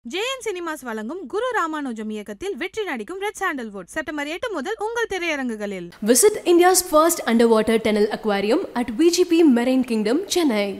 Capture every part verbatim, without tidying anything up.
J N Cinemas வழங்கும் குரு ராமானுஜம் இயக்கத்தில் வெற்றி நடிக்கும் ரெட் சாண்டல்வுட் செப்டம்பர் எட்டு முதல் உங்கள் திரையரங்குகளில். Visit India's first underwater tunnel aquarium at V G P Marine Kingdom, Chennai.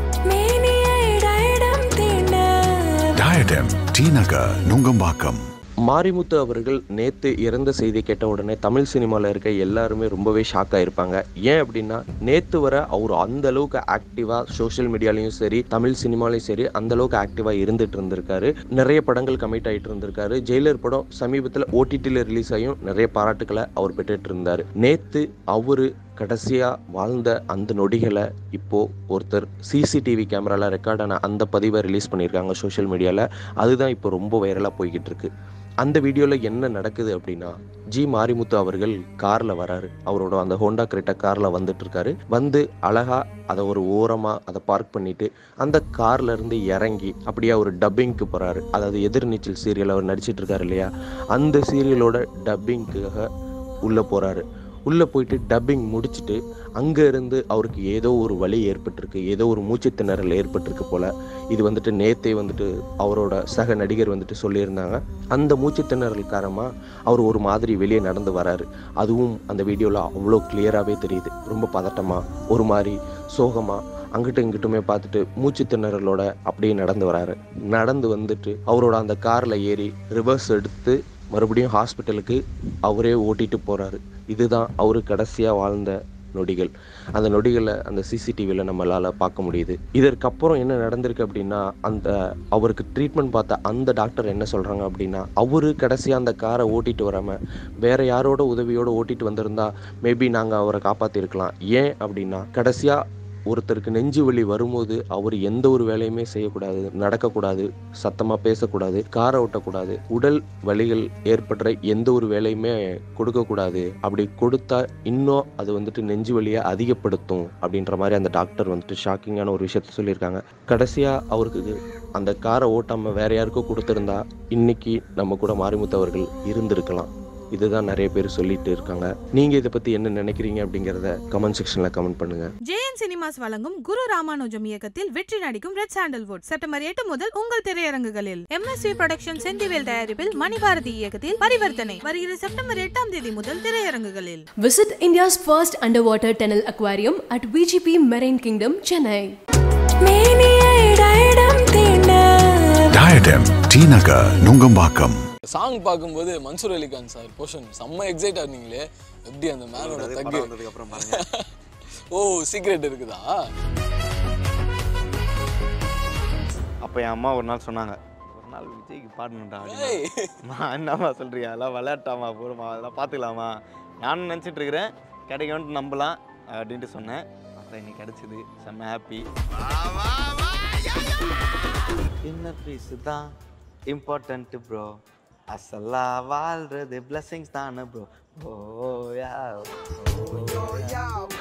DIADEM Nagar, Injambakkam. Marimuthu அவர்கள் நேத்து இறந்த செய்தி கேட்ட உடனே தமிழ் சினிமால இருக்க எல்லாரும் ரொம்பவே ஷாக் ஆயிருப்பாங்க. ஏன் அப்படினா நேத்து வர அவர் அந்த அளவுக்கு ஆக்டிவா சோஷியல் மீடியாலயும் சரி தமிழ் சினிமாலயும் சரி அந்த அளவுக்கு ஆக்டிவா இருந்துட்டு இருந்திருக்காரு. நிறைய படங்கள் கமிட் ஆயிட்டு இருந்திருக்காரு. ஜெயிலர் படம் சமீபத்துல O T T ல ரிலீஸ் ஆயும் நிறைய பாராட்டுக்களை அவர் பெற்றுட்டு இருந்தாரு. நேத்து அவரு கடைசியா வாழ்ந்த அந்த நொடிகளை இப்போ ஒருத்தர் C C T V கேமரால ரெக்கார்டான அந்த பதிவை ரிலீஸ் பண்ணியிருக்காங்க சோஷியல் மீடியால. அதுதான் இப்போ ரொம்ப வைரலா போய்கிட்டு இருக்கு. அந்த வீடியோவில் என்ன நடக்குது அப்படின்னா ஜி மாரிமுத்து அவர்கள் காரில் வராரு. அவரோட அந்த ஹோண்டா கிரெட்டா காரில் வந்துட்டு இருக்காரு. வந்து அழகா அதை ஒரு ஓரமாக அதை பார்க் பண்ணிட்டு அந்த கார்ல இருந்து இறங்கி அப்படியே ஒரு டப்பிங்க்கு போறாரு. அதாவது எதிர்நீச்சல் சீரியல் அவர் நடிச்சிட்டு இருக்காரு இல்லையா, அந்த சீரியலோட டப்பிங்காக உள்ள போறாரு. உள்ளே போயிட்டு டப்பிங் முடிச்சுட்டு அங்கே இருந்து அவருக்கு ஏதோ ஒரு வலி ஏற்பட்டிருக்கு, ஏதோ ஒரு மூச்சு திணறல் ஏற்பட்டிருக்கு போல். இது வந்துட்டு நேத்தே வந்துட்டு அவரோட சக நடிகர் வந்துட்டு சொல்லியிருந்தாங்க. அந்த மூச்சு திணறல் காரணமாக அவர் ஒரு மாதிரி வெளியே நடந்து வராரு. அதுவும் அந்த வீடியோவில் அவ்வளோ கிளியராகவே தெரியுது. ரொம்ப பதட்டமாக ஒரு மாதிரி சோகமாக அங்கிட்டும் இங்கிட்டுமே பார்த்துட்டு மூச்சு திணறலோட அப்படியே நடந்து வராரு. நடந்து வந்துட்டு அவரோட அந்த காரில் ஏறி ரிவர்ஸ் எடுத்து மறுபடியும் ஹாஸ்பிட்டலுக்கு அவரே ஓட்டிட்டு போகிறாரு. இதுதான் அவரு கடைசியாக வாழ்ந்த நொடிகள். அந்த நொடிகளை அந்த சிசிடிவியில் நம்மளால் பார்க்க முடியுது. இதற்கப்புறம் என்ன நடந்திருக்கு அப்படின்னா அந்த அவருக்கு ட்ரீட்மெண்ட் பார்த்த அந்த டாக்டர் என்ன சொல்கிறாங்க அப்படின்னா அவரு கடைசியாக அந்த காரை ஓட்டிட்டு வராமல் வேற யாரோட உதவியோடு ஓட்டிட்டு வந்திருந்தா மேபி நாங்கள் அவரை காப்பாற்றிருக்கலாம். ஏன் அப்படின்னா கடைசியாக ஒருத்தருக்கு நெஞ்சு வலி வரும்போது அவர் எந்த ஒரு வேலையுமே செய்யக்கூடாது, நடக்கக்கூடாது, சத்தமாக பேசக்கூடாது, காரை ஓட்டக்கூடாது, உடல் வலிகள் ஏற்படுற எந்த ஒரு வேலையுமே கொடுக்கக்கூடாது. அப்படி கொடுத்தா இன்னும் அது வந்துட்டு நெஞ்சு வலியை அதிகப்படுத்தும் அப்படின்ற மாதிரி அந்த டாக்டர் வந்துட்டு ஷாக்கிங்கான ஒரு விஷயத்த சொல்லியிருக்காங்க. கடைசியாக அவருக்கு அந்த காரை ஓட்டாமல் வேற யாருக்கோ கொடுத்துருந்தா இன்னைக்கு நம்ம கூட மாரிமுத்து அவர்கள் இருந்திருக்கலாம். இதுதான் நிறைய பேர் சொல்லிட்டு இருக்காங்க. நீங்க இதை பத்தி என்ன நினைக்கிறீங்க அப்படிங்கறத கமெண்ட் செக்ஷன்ல கமெண்ட் பண்ணுங்க. J N Cinemas வழங்கும் குரு ராமானுஜம் இயக்கத்தில் வெற்றி நடிக்கும் ரெட் சாண்டல்வுட் செப்டம்பர் எட்டு முதல் உங்கள் திரையரங்குகளில். M S V Production Senthivel தயாரிப்பில் மணிபாரதி இயக்கத்தில் பரிவர்த்தனை வருகிற செப்டம்பர் எட்டாம் தேதி முதல் திரையரங்குகளில். Visit India's first underwater tunnel aquarium at V G P Marine Kingdom, Chennai. DIADEM Nagar, Injambakkam. Song பார்க்கும்போது மன்சூர் அலிகான் சார் போர்ஷன் செம்ம எக்ஸைட் ஆனீங்களே. எப்படி அந்த மேனோட தக்கு வந்ததுக்கு அப்புறம் பாருங்க. ஓ சீக்ரெட் இருக்குதா? அப்போ என் அம்மா ஒரு நாள் சொன்னாங்க, ஒரு நாள் விஜய்க்கு பாடணும்டா. நான் என்னம்மா சொல்றியா, அதெல்லாம் விளையாட்டாமா போடுமா, அதெல்லாம் பார்த்துக்கலாமா, நானும் நினச்சிட்டு இருக்கிறேன் கிடைக்கும்னு நம்பலாம் அப்படின்ட்டு சொன்னேன். அப்புறம் இன்னைக்கு கிடைச்சிது, செம்ம ஹாப்பி. இன்னர் பீஸ் தான் இம்பார்ட்டன்ட் ப்ரோ, அசலா வாழ்றது பிளஸிங்ஸ் தானே ப்ரோ. ஓ யா